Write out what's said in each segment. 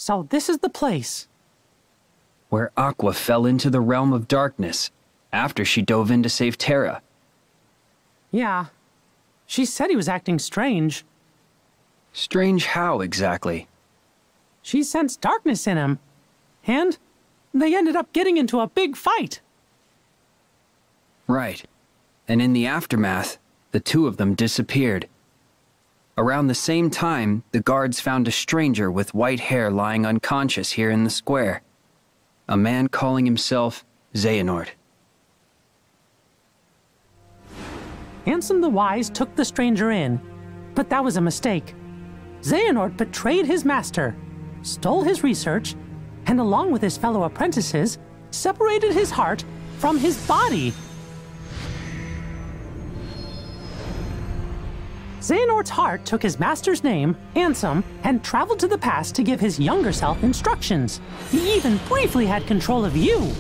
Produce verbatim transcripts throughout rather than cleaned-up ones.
So this is the place. Where Aqua fell into the realm of darkness after she dove in to save Terra. Yeah. She said he was acting strange. Strange how, exactly? She sensed darkness in him. And they ended up getting into a big fight. Right. And in the aftermath, the two of them disappeared. Around the same time, the guards found a stranger with white hair lying unconscious here in the square. A man calling himself Xehanort. Ansem the Wise took the stranger in, but that was a mistake. Xehanort betrayed his master, stole his research, and along with his fellow apprentices, separated his heart from his body. Xehanort's heart took his master's name, Ansem, and traveled to the past to give his younger self instructions. He even briefly had control of you.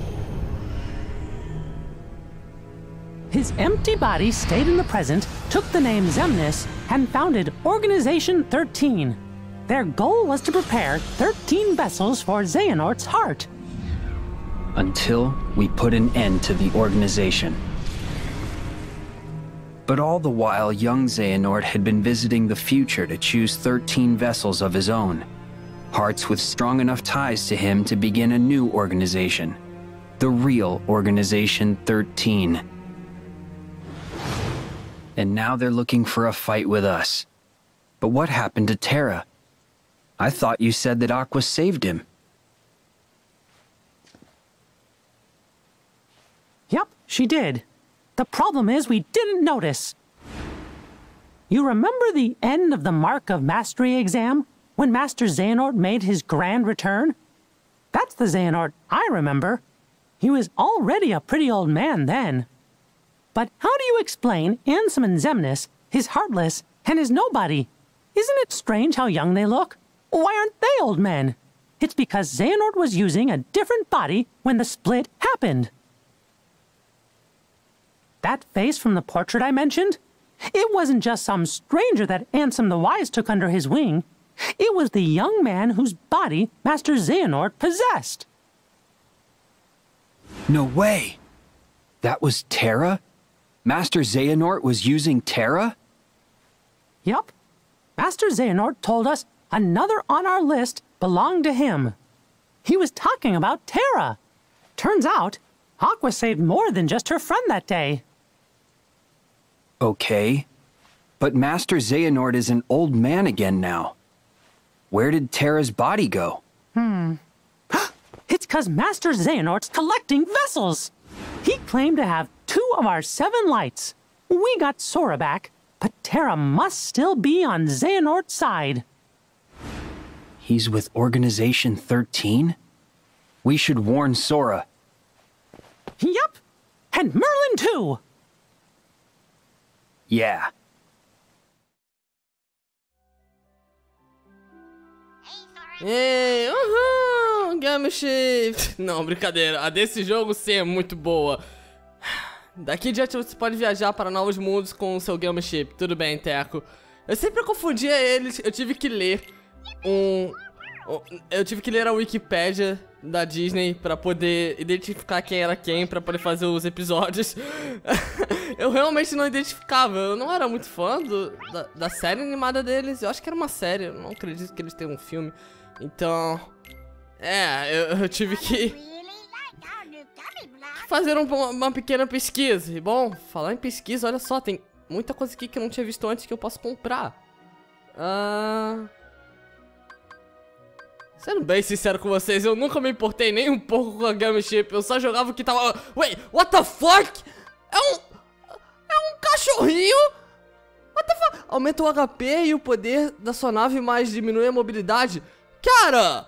His empty body stayed in the present, took the name Xemnas, and founded Organization thirteen. Their goal was to prepare thirteen vessels for Xehanort's heart. Until we put an end to the organization. But all the while, young Xehanort had been visiting the future to choose thirteen vessels of his own. Hearts with strong enough ties to him to begin a new organization. The real Organization thirteen. And now they're looking for a fight with us. But what happened to Terra? I thought you said that Aqua saved him. Yep, she did. The problem is we didn't notice. You remember the end of the Mark of Mastery exam, when Master Xehanort made his grand return? That's the Xehanort I remember. He was already a pretty old man then. But how do you explain Ansem and Xemnas, his Heartless, and his Nobody? Isn't it strange how young they look? Why aren't they old men? It's because Xehanort was using a different body when the split happened. That face from the portrait I mentioned? It wasn't just some stranger that Ansem the Wise took under his wing. It was the young man whose body Master Xehanort possessed. No way! That was Terra? Master Xehanort was using Terra? Yup. Master Xehanort told us another on our list belonged to him. He was talking about Terra. Turns out, Aqua saved more than just her friend that day. Okay, but Master Xehanort is an old man again now. Where did Terra's body go? Hmm. It's 'cause Master Xehanort's collecting vessels. He claimed to have two of our seven lights. We got Sora back, but Terra must still be on Xehanort's side. He's with Organization thirteen? We should warn Sora. Yup, and Merlin too. Yeah. Ei, uhul, Game Shift. Não, brincadeira, a desse jogo sim é muito boa. Daqui em diante você pode viajar para novos mundos com o seu Game Chip. Tudo bem, Teco. Eu sempre confundia eles, eu tive que ler um... Eu tive que ler a Wikipédia da Disney pra poder identificar quem era quem, pra poder fazer os episódios. Eu realmente não identificava, eu não era muito fã do, da, da série animada deles. Eu acho que era uma série, eu não acredito que eles tenham um filme. Então... É, eu, eu tive que... fazer um, uma pequena pesquisa. E bom, falar em pesquisa, olha só, tem muita coisa aqui que eu não tinha visto antes que eu posso comprar. Ah... Sendo bem sincero com vocês, eu nunca me importei nem um pouco com a Game Chip. Eu só jogava o que tava... Wait, what the fuck? É um... É um cachorrinho? What the fuck? Aumenta o H P e o poder da sua nave, mas diminui a mobilidade. Cara!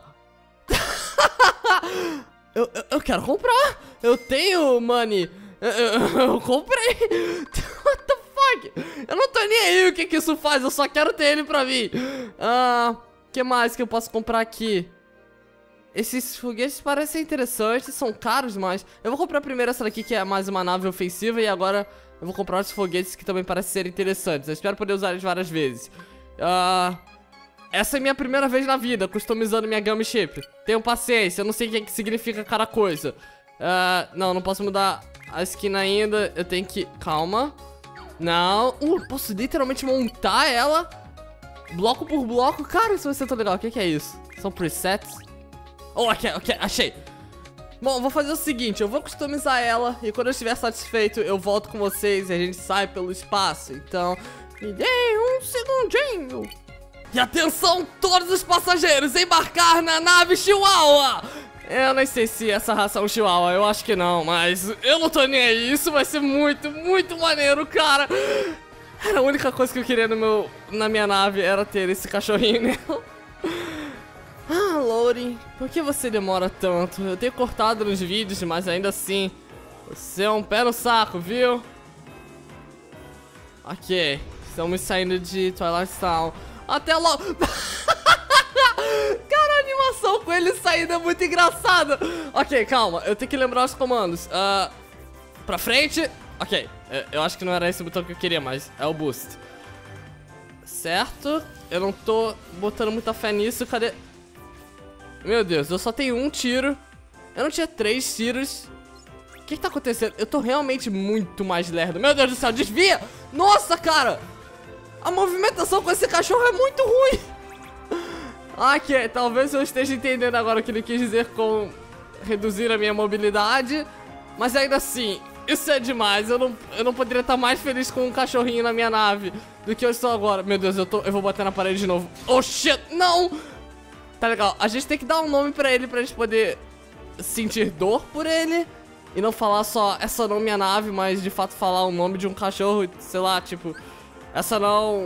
eu, eu, eu quero comprar. Eu tenho money. Eu, eu, eu comprei. What the fuck? Eu não tô nem aí o que que isso faz. Eu só quero ter ele pra mim. Ah... O que mais que eu posso comprar aqui? Esses foguetes parecem interessantes, são caros, mas... Eu vou comprar primeiro essa daqui, que é mais uma nave ofensiva. E agora eu vou comprar esses foguetes que também parecem ser interessantes. Eu espero poder usar eles várias vezes. uh... essa é minha primeira vez na vida customizando minha Gummy Ship. Tenham paciência, eu não sei o que, que significa cada coisa. Uh, não, não posso mudar a skin ainda. Eu tenho que... Calma. Não. Uh, eu posso literalmente montar ela bloco por bloco. Cara, isso vai ser tão legal. O que, que é isso? São presets? Oh, ok, ok, achei. Bom, vou fazer o seguinte, eu vou customizar ela e quando eu estiver satisfeito eu volto com vocês e a gente sai pelo espaço. Então, me dê um segundinho. E atenção todos os passageiros, embarcar na nave Chihuahua. Eu nem sei se essa raça é um Chihuahua, eu acho que não, mas eu não tô nem aí. Isso vai ser muito, muito maneiro, cara. Era a única coisa que eu queria no meu, na minha nave, era ter esse cachorrinho nela. Ah, Loading, por que você demora tanto? Eu tenho cortado nos vídeos, mas ainda assim, você é um pé no saco, viu? Ok, estamos saindo de Twilight Town. Até logo! Cara, a animação com ele saindo é muito engraçada. Ok, calma, eu tenho que lembrar os comandos. uh, Pra frente. Ok, eu acho que não era esse botão que eu queria, mas é o boost. Certo, eu não tô botando muita fé nisso, cadê? Meu Deus, eu só tenho um tiro. Eu não tinha três tiros. O que que tá acontecendo? Eu tô realmente muito mais lerdo. Meu Deus do céu, desvia! Nossa, cara! A movimentação com esse cachorro é muito ruim. Ok, talvez eu esteja entendendo agora o que ele quis dizer com reduzir a minha mobilidade. Mas ainda assim, isso é demais. Eu não, eu não poderia estar mais feliz com um cachorrinho na minha nave do que eu estou agora. Meu Deus, eu, tô, eu vou bater na parede de novo. Oh, shit, não! Tá legal, a gente tem que dar um nome pra ele pra gente poder sentir dor por ele. E não falar só, essa não é minha nave, mas de fato falar o nome de um cachorro, sei lá, tipo... Essa não...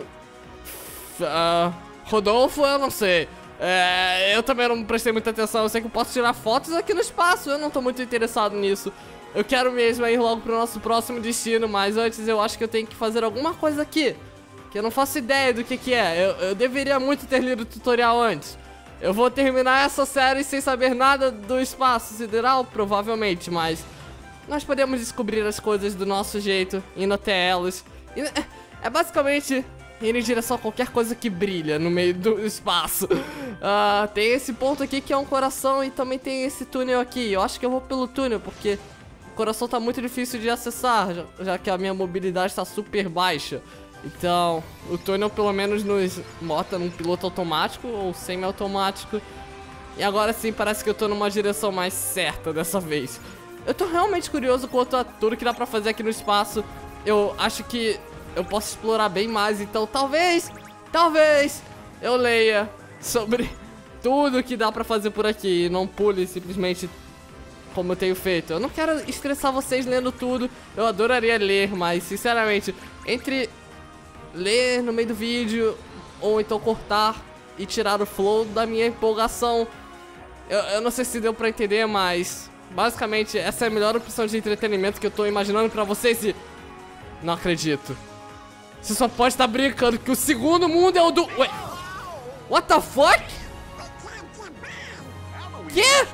Uh, Rodolfo, eu não sei. É, eu também não prestei muita atenção, eu sei que eu posso tirar fotos aqui no espaço, eu não tô muito interessado nisso. Eu quero mesmo ir logo pro nosso próximo destino, mas antes eu acho que eu tenho que fazer alguma coisa aqui. Que eu não faço ideia do que que é, eu, eu deveria muito ter lido o tutorial antes. Eu vou terminar essa série sem saber nada do espaço sideral, provavelmente, mas nós podemos descobrir as coisas do nosso jeito, indo até elas. E é basicamente ir em direção a qualquer coisa que brilha no meio do espaço. Uh, tem esse ponto aqui que é um coração e também tem esse túnel aqui. Eu acho que eu vou pelo túnel, porque o coração tá muito difícil de acessar, já, já que a minha mobilidade tá super baixa. Então, o túnel pelo menos nos bota num piloto automático ou semi-automático. E agora sim, parece que eu tô numa direção mais certa dessa vez. Eu tô realmente curioso quanto a tudo que dá pra fazer aqui no espaço. Eu acho que eu posso explorar bem mais, então talvez, talvez eu leia sobre tudo que dá pra fazer por aqui e não pule simplesmente como eu tenho feito. Eu não quero estressar vocês lendo tudo, eu adoraria ler, mas sinceramente, entre ler no meio do vídeo ou então cortar e tirar o flow da minha empolgação, eu, eu não sei se deu pra entender, mas basicamente essa é a melhor opção de entretenimento que eu tô imaginando pra vocês e não acredito. Você só pode estar brincando que o segundo mundo é o do... Ué, what the fuck? Que?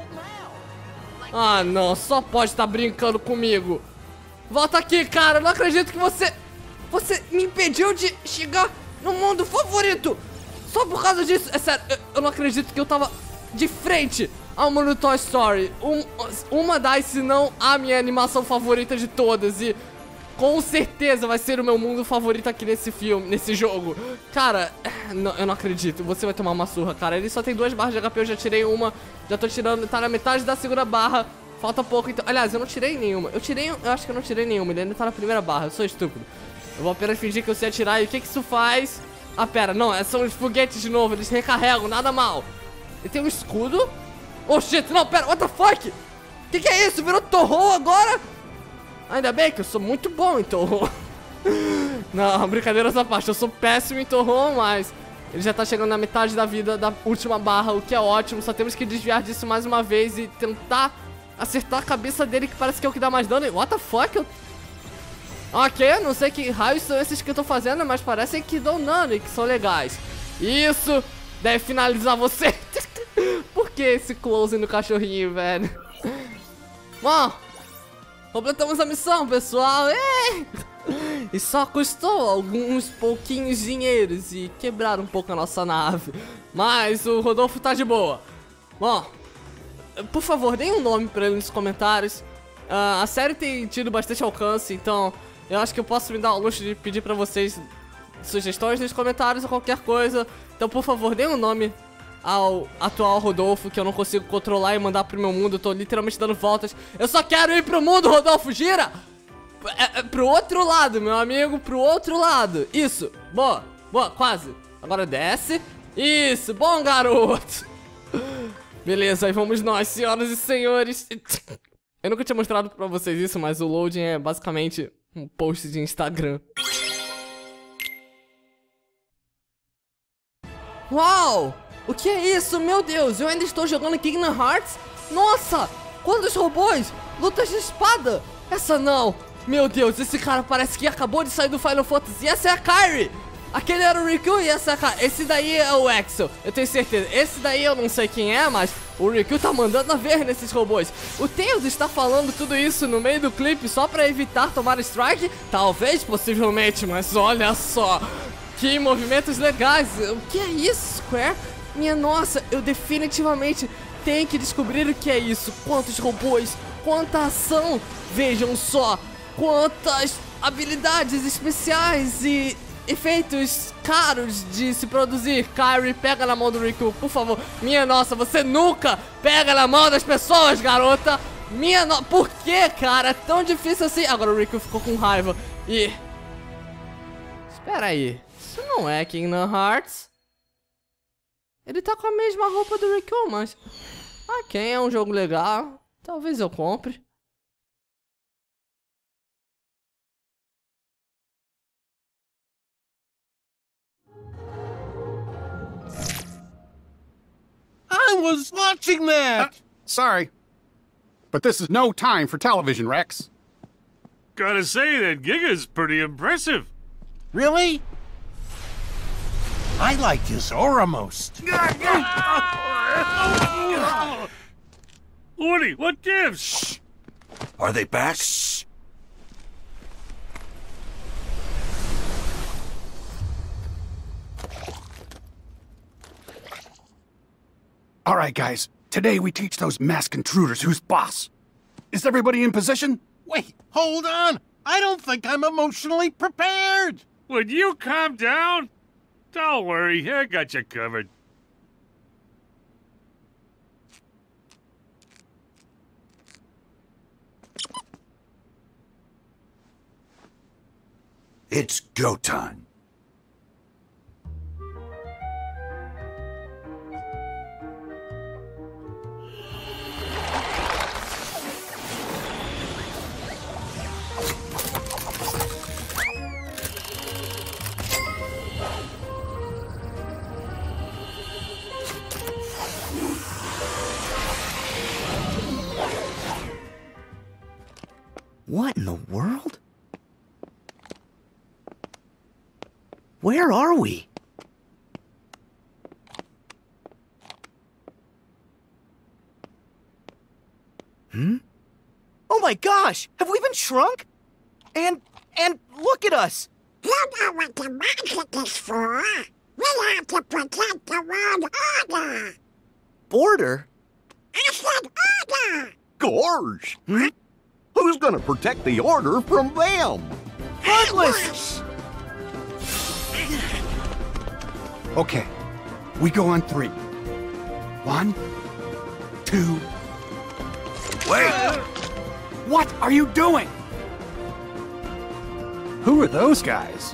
Ah não, só pode estar brincando comigo. Volta aqui, cara, eu não acredito que você... Você me impediu de chegar no mundo favorito. Só por causa disso. É sério, eu, eu não acredito que eu tava de frente ao mundo Toy Story. Um, uma das, se não a minha animação favorita de todas. E com certeza vai ser o meu mundo favorito aqui nesse filme, nesse jogo. Cara, não, eu não acredito. Você vai tomar uma surra, cara. Ele só tem duas barras de H P, eu já tirei uma. Já tô tirando, tá na metade da segunda barra. Falta pouco, então. Aliás, eu não tirei nenhuma. Eu tirei, eu acho que eu não tirei nenhuma. Ele ainda tá na primeira barra, eu sou estúpido. Eu vou apenas fingir que eu sei atirar. E o que que isso faz? Ah, pera, não, são os foguetes de novo. Eles recarregam, nada mal. Ele tem um escudo. Oh, shit, não, pera, what the fuck? Que que é isso? Virou Torro agora? Ainda bem que eu sou muito bom em Torro. Não, brincadeira essa parte. Eu sou péssimo em Torro, mas ele já tá chegando na metade da vida da última barra, o que é ótimo. Só temos que desviar disso mais uma vez e tentar acertar a cabeça dele, que parece que é o que dá mais dano. What the fuck? Eu... Ok, não sei que raios são esses que eu tô fazendo, mas parecem que dão dano e que são legais. Isso deve finalizar você. Por que esse close no cachorrinho, velho? Bom, completamos a missão, pessoal. Ei! e só custou alguns pouquinhos dinheiros e quebrar um pouco a nossa nave. Mas o Rodolfo tá de boa. Bom, por favor, deem um nome pra ele nos comentários. Uh, a série tem tido bastante alcance, então eu acho que eu posso me dar o luxo de pedir pra vocês sugestões nos comentários ou qualquer coisa. Então, por favor, deem um nome ao atual Rodolfo, que eu não consigo controlar e mandar pro meu mundo. Eu tô literalmente dando voltas. Eu só quero ir pro mundo, Rodolfo, gira! É, é, pro outro lado, meu amigo, pro outro lado. Isso, boa, boa, quase. Agora desce. Isso, bom garoto. Beleza, aí vamos nós, senhoras e senhores. Eu nunca tinha mostrado pra vocês isso, mas o loading é basicamente um post de Instagram. Uau! O que é isso? Meu Deus, eu ainda estou jogando Kingdom Hearts? Nossa! Quantos robôs! Lutas de espada! Essa não! Meu Deus, esse cara parece que acabou de sair do Final Fantasy. E essa é a Kairi! Aquele era o Riku e essa é a Kairi. Esse daí é o Axel, eu tenho certeza. Esse daí eu não sei quem é, mas o Riku tá mandando a ver nesses robôs. O Tails está falando tudo isso no meio do clipe só pra evitar tomar strike? Talvez, possivelmente, mas olha só. Que movimentos legais. O que é isso, Square? Minha nossa, eu definitivamente tenho que descobrir o que é isso. Quantos robôs, quanta ação. Vejam só, quantas habilidades especiais e efeitos caros de se produzir. Kairi, pega na mão do Riku, por favor. Minha nossa, você nunca pega na mão das pessoas, garota. Minha nossa, por que, cara? É tão difícil assim. Agora o Riku ficou com raiva. E... espera aí. Isso não é Kingdom Hearts. Ele tá com a mesma roupa do Riku, mas... ah, quem é um jogo legal? Talvez eu compre. I was watching that! Uh, sorry. But this is no time for television, Rex. Gotta say, that Giga's pretty impressive. Really? I like his aura most. Woody, what gives? Shh. Are they back? Shh. All right, guys. Today we teach those masked intruders who's boss. Is everybody in position? Wait, hold on. I don't think I'm emotionally prepared. Would you calm down? Don't worry, I got you covered. It's go time. What in the world? Where are we? Hmm? Oh my gosh! Have we been shrunk? And, and look at us! You know what the magic is for? We have to protect the world order! Border? I said order! Gorge! Hmm? Who's gonna protect the order from them? Heartless! Okay. We go on three. One, two... Wait! What are you doing? Who are those guys?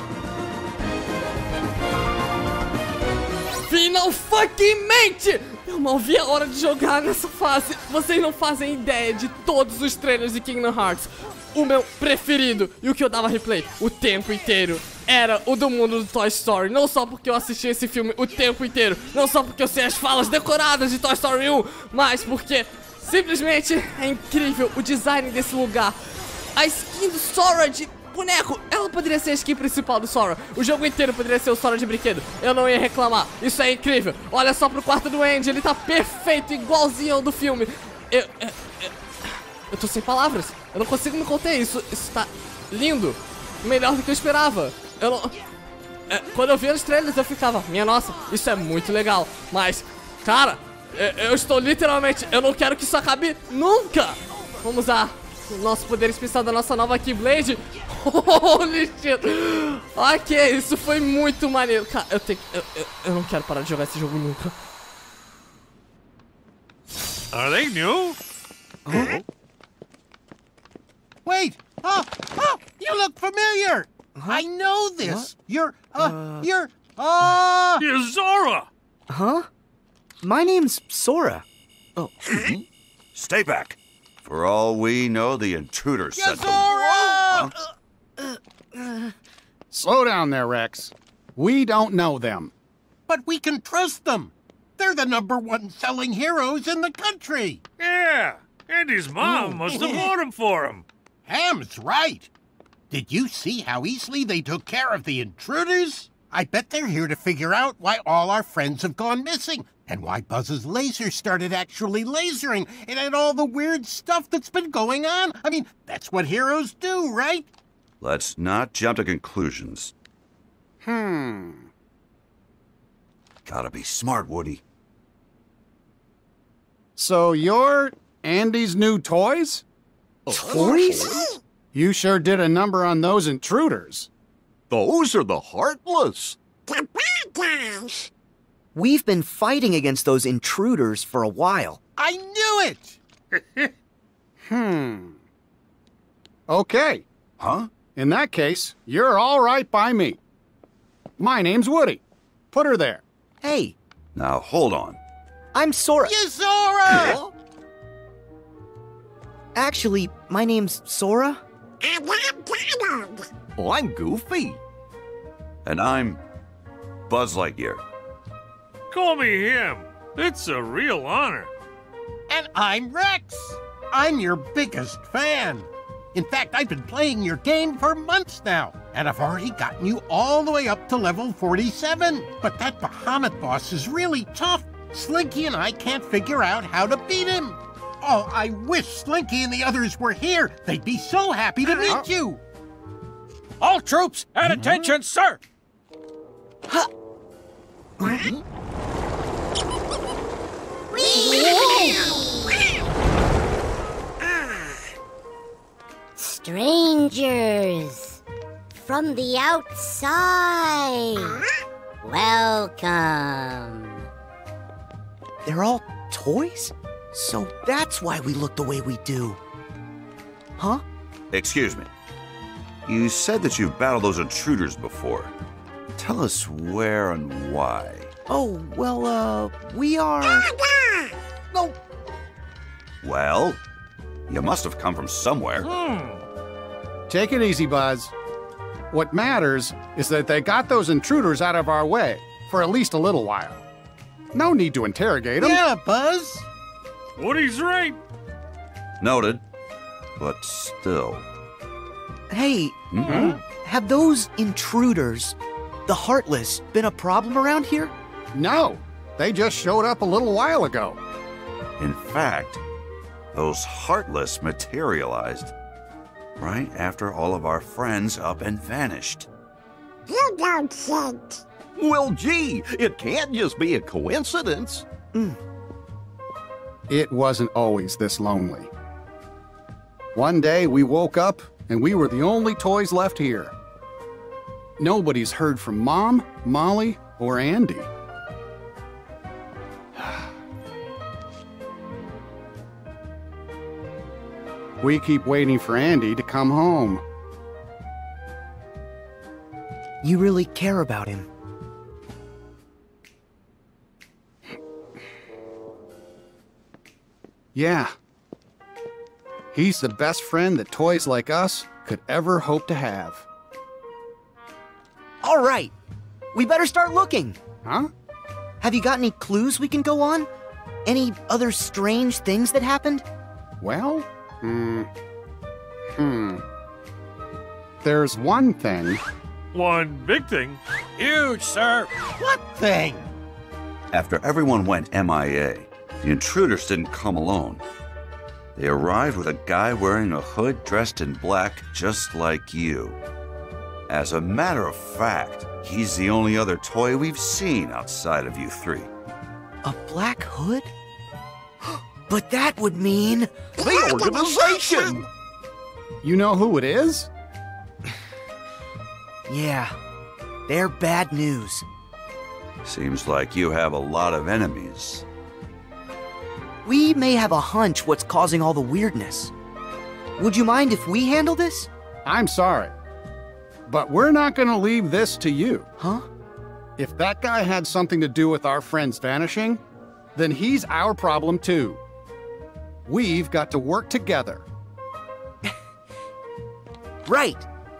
Finalmente! Eu mal vi a hora de jogar nessa fase. Vocês não fazem ideia de todos os trailers de Kingdom Hearts. O meu preferido e o que eu dava replay o tempo inteiro era o do mundo do Toy Story. Não só porque eu assisti esse filme o tempo inteiro, não só porque eu sei as falas decoradas de Toy Story um, mas porque simplesmente é incrível o design desse lugar. A skin do Sora de boneco, ela poderia ser a skin principal do Sora. O jogo inteiro poderia ser o Sora de brinquedo. Eu não ia reclamar, isso é incrível. Olha só pro quarto do Andy, ele tá perfeito, igualzinho ao do filme. Eu, eu, eu, eu tô sem palavras, eu não consigo me conter, isso, isso tá lindo. melhor do que eu esperava. Eu não... É, quando eu vi os trailers eu ficava, minha nossa, isso é muito legal. Mas, cara, eu, eu estou literalmente, eu não quero que isso acabe nunca. Vamos usar o nosso poder especial da nossa nova Keyblade. Holy shit. Ok, isso foi muito maneiro. Cara, eu tenho eu, eu, eu não quero parar de jogar esse jogo nunca. Are they new? Huh? Wait! Oh, oh! You look familiar! Huh? I know this! What? You're, uh, uh, you're, uh... You're Zora! Huh? My name's Sora. Oh. Stay back. For all we know, the intruder yeah, sent Zora! them. Huh? Slow down there, Rex. We don't know them. But we can trust them. They're the number one selling heroes in the country. Yeah, and his mom must have bought them for him. Ham's right. Did you see how easily they took care of the intruders? I bet they're here to figure out why all our friends have gone missing, and why Buzz's laser started actually lasering, and, and all the weird stuff that's been going on. I mean, that's what heroes do, right? Let's not jump to conclusions. Hmm. Gotta be smart, Woody. So you're Andy's new toys? Toys? You sure did a number on those intruders. Those are the Heartless. The bad guys. We've been fighting against those intruders for a while. I knew it! Hmm. Okay. Huh? In that case, you're all right by me. My name's Woody. Put her there. Hey. Now, hold on. I'm Sora. You Sora! Actually, my name's Sora. And I'm Donald. Well, I'm Goofy. And I'm Buzz Lightyear. Call me him. It's a real honor. And I'm Rex. I'm your biggest fan. In fact, I've been playing your game for months now, and I've already gotten you all the way up to level forty-seven. But that Bahamut boss is really tough. Slinky and I can't figure out how to beat him. Oh, I wish Slinky and the others were here. They'd be so happy to meet you. All troops, at attention, sir! Huh. Strangers from the outside, welcome. They're all toys? So that's why we look the way we do. Huh? Excuse me. You said that you've battled those intruders before. Tell us where and why. Oh, well, uh, we are... No. Well, you must have come from somewhere. Hmm. Take it easy, Buzz. What matters is that they got those intruders out of our way for at least a little while. No need to interrogate them. Yeah, Buzz. Woody's right. Noted, but still. Hey, mm-hmm. Have those intruders, the Heartless, been a problem around here? No, they just showed up a little while ago. In fact, those Heartless materialized right after all of our friends up and vanished. You don't think. Well, gee, it can't just be a coincidence. Mm. It wasn't always this lonely. One day we woke up and we were the only toys left here. Nobody's heard from Mom, Molly, or Andy. We keep waiting for Andy to come home. You really care about him. Yeah. He's the best friend that toys like us could ever hope to have. All right. We better start looking. Huh? Have you got any clues we can go on? Any other strange things that happened? Well, hmm. Hmm. There's one thing. One big thing. Huge, sir. What thing? After everyone went M I A, the intruders didn't come alone. They arrived with a guy wearing a hood dressed in black just like you. As a matter of fact, he's the only other toy we've seen outside of you three. A Black Hood? But that would mean... The organization! You know who it is? Yeah, they're bad news. Seems like you have a lot of enemies. We may have a hunch what's causing all the weirdness. Would you mind if we handle this? I'm sorry, but we're not gonna leave this to you. Huh? If that guy had something to do with our friends vanishing, then he's our problem too. We've got to work together. Right.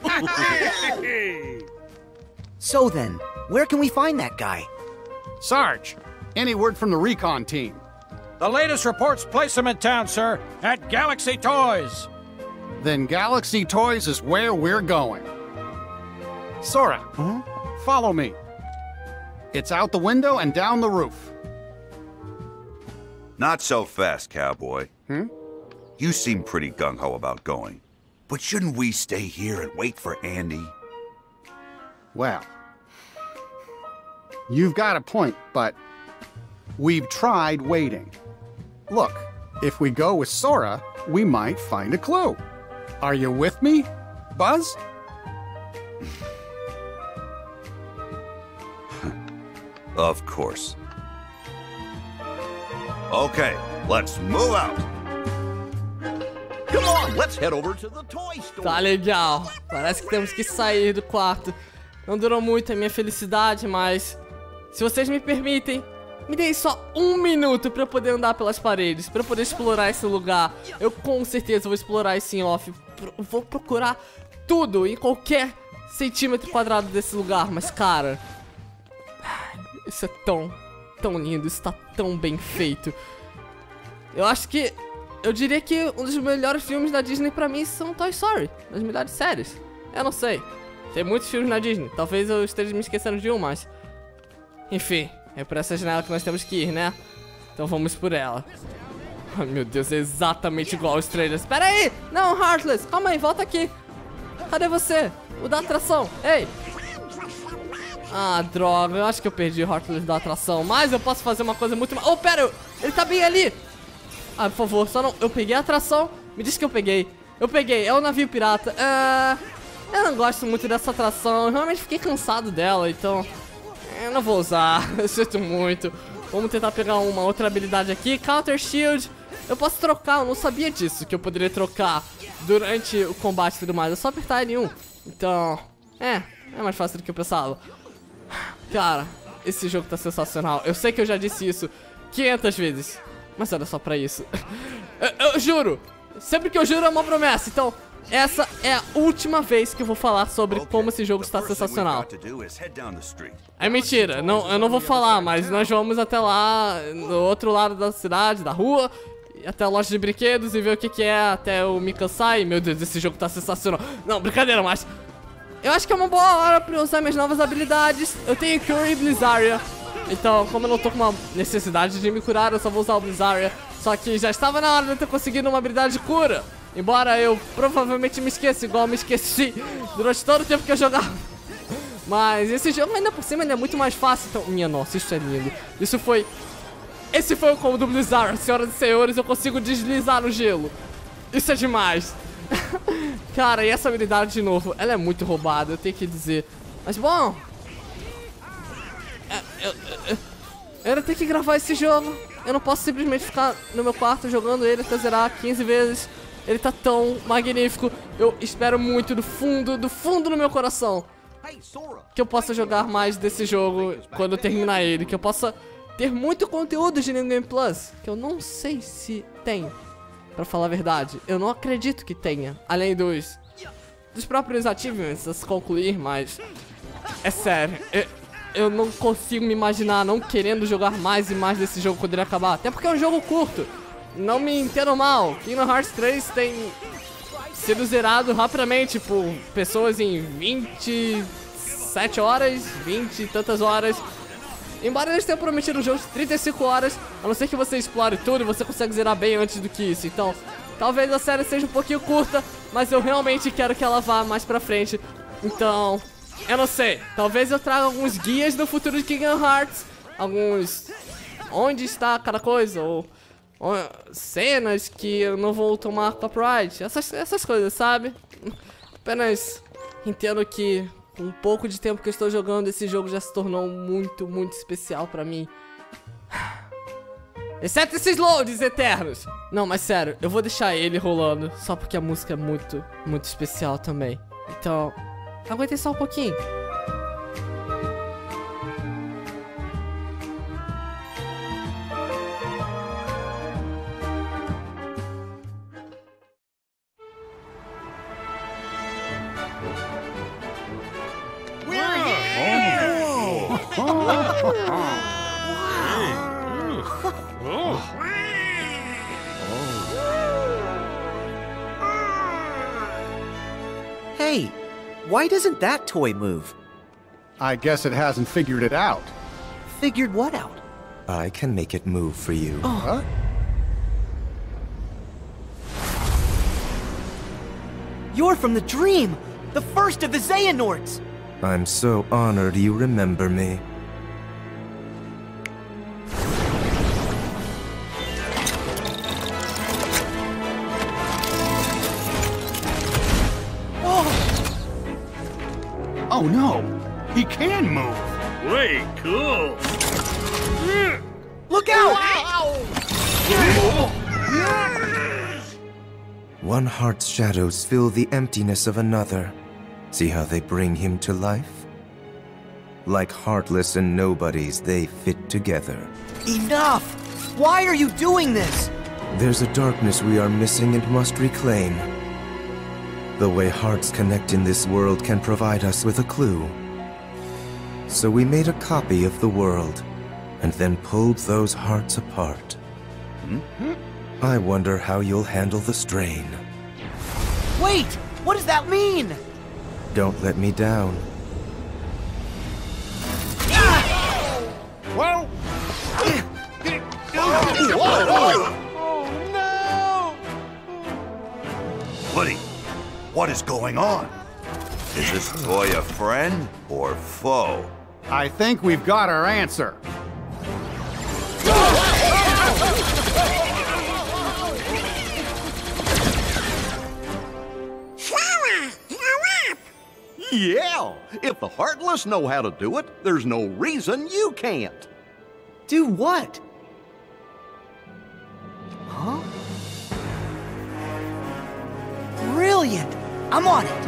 So then, where can we find that guy? Sarge, any word from the recon team? The latest reports place him in town, sir, at Galaxy Toys. Then Galaxy Toys is where we're going. Sora, Huh? follow me. It's out the window and down the roof. Not so fast, cowboy. Hmm? You seem pretty gung-ho about going. But shouldn't we stay here and wait for Andy? Well, you've got a point, but we've tried waiting. Look, if we go with Sora, we might find a clue. Are you with me, Buzz? Of course. Okay, let's move out. Come on, let's head over to the toy store. Tá legal. Parece que temos que sair do quarto. Não durou muito a minha felicidade, mas... se vocês me permitem, me deem só um minuto pra eu poder andar pelas paredes, pra eu poder explorar esse lugar. Eu com certeza vou explorar esse em off. Eu vou procurar tudo, em qualquer centímetro quadrado desse lugar. Mas, cara... isso é tão, tão lindo, isso tá tão bem feito. Eu acho que... eu diria que um dos melhores filmes da Disney pra mim são Toy Story. Das melhores séries. Eu não sei. Tem muitos filmes na Disney. Talvez eu esteja me esquecendo de um, mas... enfim, é por essa janela que nós temos que ir, né? Então vamos por ela. Ai, meu Deus, é exatamente igual aos trailers. Pera aí! Não, Heartless! Calma aí, volta aqui. Cadê você? O da atração. Ei! Ah, droga. Eu acho que eu perdi o Heartless da atração. Mas eu posso fazer uma coisa muito... oh, pera! Ele tá bem ali! Ah, por favor, só não... eu peguei a atração. Me diz que eu peguei. Eu peguei. É o navio pirata. É... eu não gosto muito dessa atração. Eu realmente fiquei cansado dela, então... eu não vou usar. Eu sinto muito. Vamos tentar pegar uma outra habilidade aqui. Counter Shield. Eu posso trocar. Eu não sabia disso, que eu poderia trocar durante o combate e tudo mais. É só apertar L um. Então... é, é mais fácil do que eu pensava. Cara, esse jogo tá sensacional. Eu sei que eu já disse isso quinhentas vezes, mas olha só pra isso. eu, eu juro. Sempre que eu juro é uma promessa. Então, essa é a última vez que eu vou falar sobre como esse jogo está sensacional. É mentira, não, eu não vou falar, mas nós vamos até lá, no outro lado da cidade, da rua, até a loja de brinquedos e ver o que que é, até eu me cansar. E meu Deus, esse jogo tá sensacional. Não, brincadeira, mas... eu acho que é uma boa hora pra eu usar minhas novas habilidades. Eu tenho Cure e Blizzaria. Então, como eu não tô com uma necessidade de me curar, eu só vou usar o Blizzaria. Só que já estava na hora de eu ter conseguido uma habilidade de cura. Embora eu provavelmente me esqueça, igual eu me esqueci durante todo o tempo que eu jogava. Mas esse jogo ainda por cima ele é muito mais fácil. Então, minha nossa, isso é lindo. Isso foi... esse foi o combo do Blizzaria. Senhoras e senhores, eu consigo deslizar no gelo. Isso é demais. Cara, e essa habilidade de novo, ela é muito roubada, eu tenho que dizer. Mas bom, eu, eu, eu, eu ainda tenho que gravar esse jogo. Eu não posso simplesmente ficar no meu quarto jogando ele até zerar quinze vezes. Ele tá tão magnífico. Eu espero muito do fundo, do fundo do meu coração que eu possa jogar mais desse jogo quando eu terminar ele. Que eu possa ter muito conteúdo de New Game Plus, que eu não sei se tem. Pra falar a verdade, eu não acredito que tenha. Além dos Dos próprios achievements a se concluir, mas é sério, eu, eu não consigo me imaginar não querendo jogar mais e mais desse jogo quando ele acabar. Até porque é um jogo curto. Não me entendam mal, Kingdom Hearts três tem sido zerado rapidamente por pessoas em vinte e sete horas, vinte e tantas horas. Embora eles tenham prometido um jogo de trinta e cinco horas, a não ser que você explore tudo, você consegue zerar bem antes do que isso. Então, talvez a série seja um pouquinho curta, mas eu realmente quero que ela vá mais pra frente. Então, eu não sei. Talvez eu traga alguns guias do futuro de Kingdom Hearts. Alguns... Onde está cada coisa, ou... ou cenas que eu não vou tomar copyright. Essas, essas coisas, sabe? Apenas entendo que... Com um pouco de tempo que eu estou jogando, esse jogo já se tornou muito, muito especial pra mim. Exceto esses loads eternos. Não, mas sério, eu vou deixar ele rolando. Só porque a música é muito, muito especial também. Então, aguentem só um pouquinho. Hey, why doesn't that toy move? I guess it hasn't figured it out. Figured what out? I can make it move for you. Huh? You're from the dream! The first of the Xehanorts! I'm so honored you remember me. Oh no! He can move! Way cool! Look out! One heart's shadows fill the emptiness of another. See how they bring him to life? Like heartless and nobodies, they fit together. Enough! Why are you doing this? There's a darkness we are missing and must reclaim. The way hearts connect in this world can provide us with a clue. So we made a copy of the world, and then pulled those hearts apart. Hmm? I wonder how you'll handle the strain. Wait! What does that mean? Don't let me down. Well... Oh no! Woody, what is going on? Is this toy a friend or foe? I think we've got our answer. Yeah! If the Heartless know how to do it, there's no reason you can't. Do what? Huh? Brilliant! I'm on it!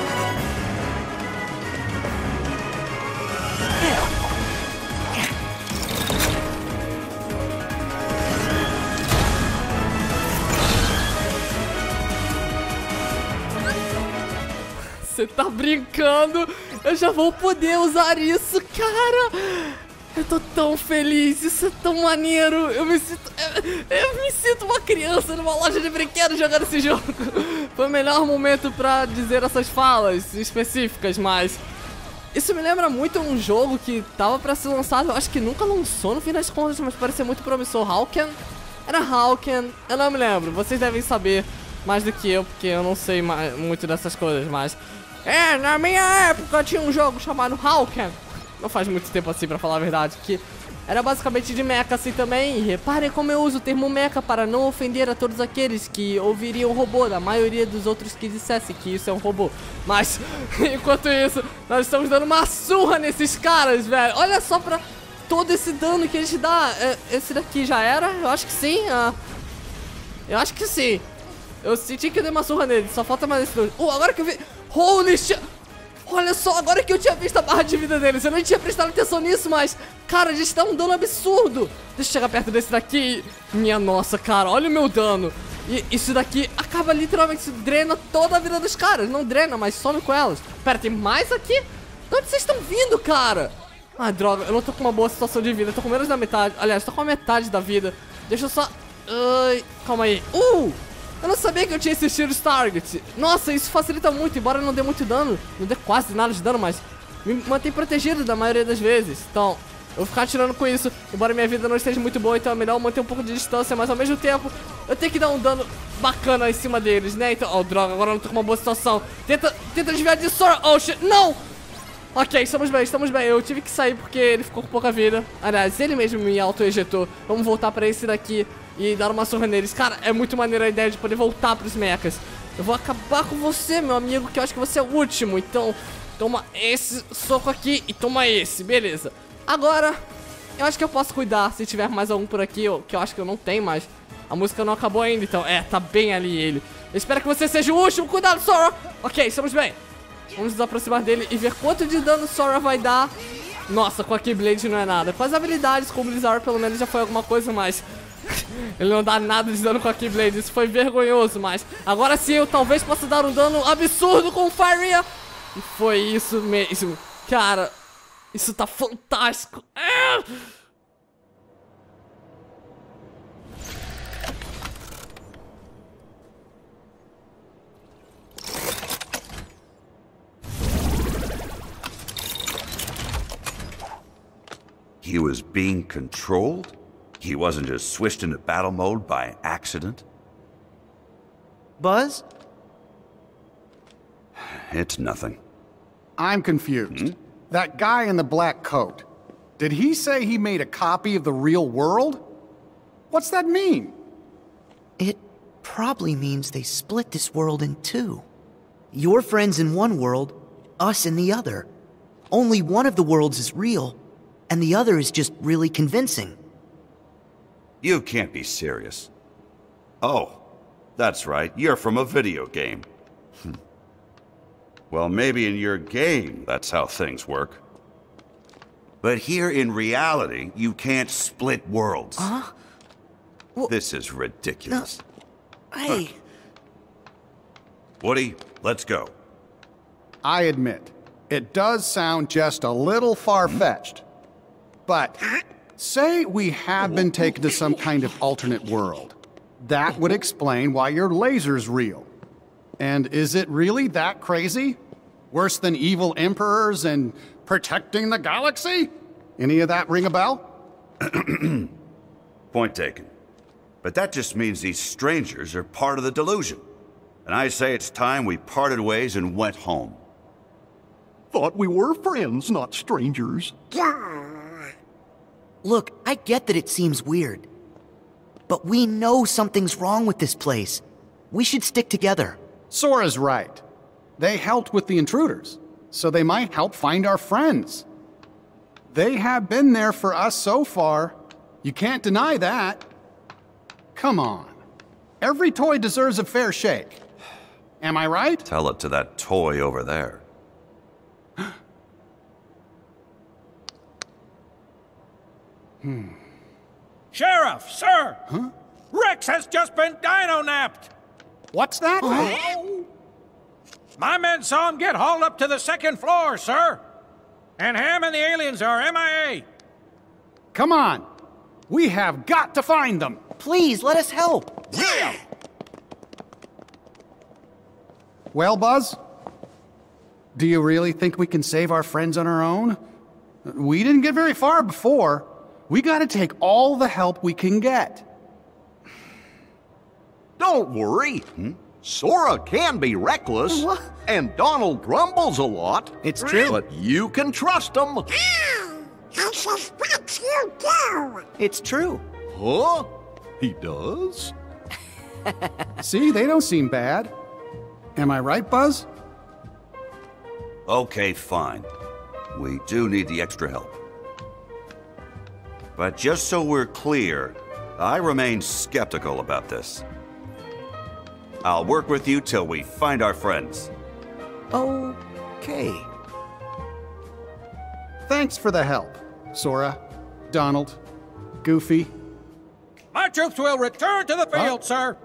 Você tá brincando? Eu já vou poder usar isso, cara! Eu tô tão feliz, isso é tão maneiro! Eu me sinto... Eu, eu me sinto uma criança numa loja de brinquedos jogando esse jogo! Foi o melhor momento pra dizer essas falas específicas, mas... Isso me lembra muito um jogo que tava pra ser lançado, eu acho que nunca lançou no fim das contas, mas parecia muito promissor. Hawken? Era Hawken, eu não me lembro, vocês devem saber mais do que eu, porque eu não sei mais, muito dessas coisas, mas... É, na minha época tinha um jogo chamado Hawken. Não faz muito tempo assim, pra falar a verdade, que era basicamente de mecha assim também. E reparem como eu uso o termo mecha para não ofender a todos aqueles que ouviriam robô, da maioria dos outros que dissessem que isso é um robô. Mas, enquanto isso, nós estamos dando uma surra nesses caras, velho. Olha só pra todo esse dano que a gente dá. Esse daqui já era? Eu acho que sim. Ah, eu acho que sim. Eu senti que eu dei uma surra nele, só falta mais esse dois. Uh, agora que eu vi... Holy shit! Olha só, agora que eu tinha visto a barra de vida deles, eu não tinha prestado atenção nisso, mas... Cara, a gente dá um dano absurdo. Deixa eu chegar perto desse daqui. Minha nossa, cara, olha o meu dano. E isso daqui acaba literalmente, drena toda a vida dos caras. Não drena, mas some com elas. Pera, tem mais aqui? De onde vocês estão vindo, cara? Ah, droga, eu não tô com uma boa situação de vida. Eu tô com menos da metade. Aliás, tô com a metade da vida. Deixa eu só... Ai, calma aí. Uh! Eu não sabia que eu tinha esses tiros target. Nossa, isso facilita muito, embora não dê muito dano. Não dê quase nada de dano, mas me mantém protegido da maioria das vezes. Então, eu vou ficar atirando com isso. Embora minha vida não esteja muito boa, então é melhor manter um pouco de distância. Mas ao mesmo tempo, eu tenho que dar um dano bacana em cima deles, né? Então, oh, droga, agora eu não tô com uma boa situação. Tenta, tenta desviar de Sora. Oh, shit, não! Ok, estamos bem, estamos bem. Eu tive que sair porque ele ficou com pouca vida. Aliás, ele mesmo me auto-ejetou. Vamos voltar pra esse daqui e dar uma surra neles. Cara, é muito maneira a ideia de poder voltar pros mechas. Eu vou acabar com você, meu amigo, que eu acho que você é o último. Então, toma esse soco aqui e toma esse, beleza. Agora, eu acho que eu posso cuidar se tiver mais algum por aqui, que eu acho que eu não tenho mais. A música não acabou ainda, então, é, tá bem ali ele. Eu espero que você seja o último. Cuidado, Sora. Ok, estamos bem. Vamos nos aproximar dele e ver quanto de dano Sora vai dar. Nossa, com a Keyblade não é nada. Com as habilidades, com o Blizzard pelo menos já foi alguma coisa, mas ele não dá nada de dano com a Keyblade. Isso foi vergonhoso, mas agora sim eu talvez possa dar um dano absurdo com o Fire. E foi isso mesmo. Cara, isso tá fantástico. Ah! He was being controlled? He wasn't just switched into battle mode by accident? Buzz? It's nothing. I'm confused. Hmm? That guy in the black coat, did he say he made a copy of the real world? What's that mean? It probably means they split this world in two. Your friends in one world, us in the other. Only one of the worlds is real, and the other is just really convincing. You can't be serious. Oh, that's right, you're from a video game. Well, maybe in your game, that's how things work. But here in reality, you can't split worlds. Huh? Well, this is ridiculous. No. Hey. Woody, let's go. I admit, it does sound just a little far-fetched. But say we have been taken to some kind of alternate world. That would explain why your laser's real. And is it really that crazy? Worse than evil emperors and protecting the galaxy? Any of that ring a bell? Point taken. But that just means these strangers are part of the delusion. And I say it's time we parted ways and went home. Thought we were friends, not strangers. Look, I get that it seems weird. But we know something's wrong with this place. We should stick together. Sora's right. They helped with the intruders, so they might help find our friends. They have been there for us so far. You can't deny that. Come on. Every toy deserves a fair shake. Am I right? Tell it to that toy over there. hmm. Sheriff, sir! Huh? Rex has just been dino-napped! What's that? Oh. My men saw him get hauled up to the second floor, sir. And Ham and the aliens are M I A. Come on. We have got to find them. Please, let us help. Yeah! Well, Buzz? Do you really think we can save our friends on our own? We didn't get very far before. We gotta take all the help we can get. Don't worry. Hmm? Sora can be reckless, what? And Donald grumbles a lot. It's true. But you can trust him. I suspect you do. It's true. Huh? He does? See, they don't seem bad. Am I right, Buzz? Okay, fine. We do need the extra help. But just so we're clear, I remain skeptical about this. I'll work with you till we find our friends. Okay. Thanks for the help, Sora, Donald, Goofy. My troops will return to the field, huh? sir.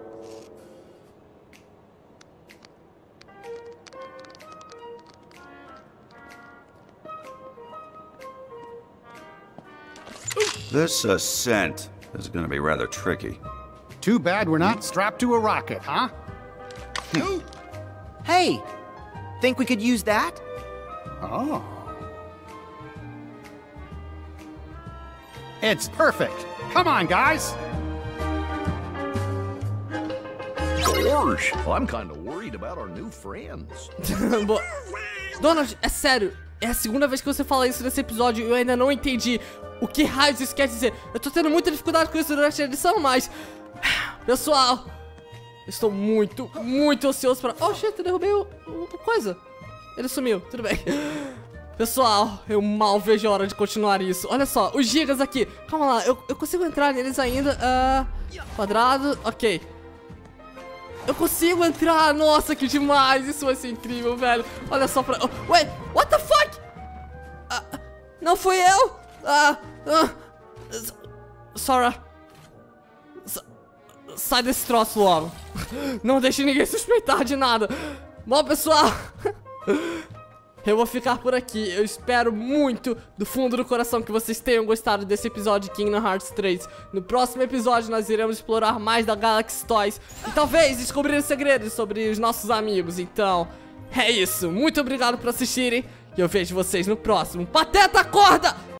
This ascent is going to be rather tricky. Too bad we're not strapped to a rocket, huh? Hey, think we could use that? Oh. It's perfect. Come on, guys. course. I'm kind of worried about our new friends. Donald, é sério. É a segunda vez que você fala isso nesse episódio e eu ainda não entendi o que raios isso quer dizer. Eu tô tendo muita dificuldade com isso durante a edição, mas... Pessoal, eu estou muito, muito ansioso pra... Oh, shit, eu derrubei o, o, o coisa. Ele sumiu, tudo bem. Pessoal, eu mal vejo a hora de continuar isso. Olha só, os gigas aqui. Calma lá, eu, eu consigo entrar neles ainda. Uh, quadrado, ok. Eu consigo entrar, nossa, que demais. Isso vai ser incrível, velho. Olha só pra... Oh, wait, what the fuck? Uh, não fui eu? Uh, uh, Sora, sai desse troço logo. Não deixe ninguém suspeitar de nada. Bom, pessoal, eu vou ficar por aqui. Eu espero muito, do fundo do coração, que vocês tenham gostado desse episódio de Kingdom Hearts três. No próximo episódio nós iremos explorar mais da Galaxy Toys e talvez descobrir segredos sobre os nossos amigos. Então, é isso. Muito obrigado por assistirem e eu vejo vocês no próximo. Pateta, acorda!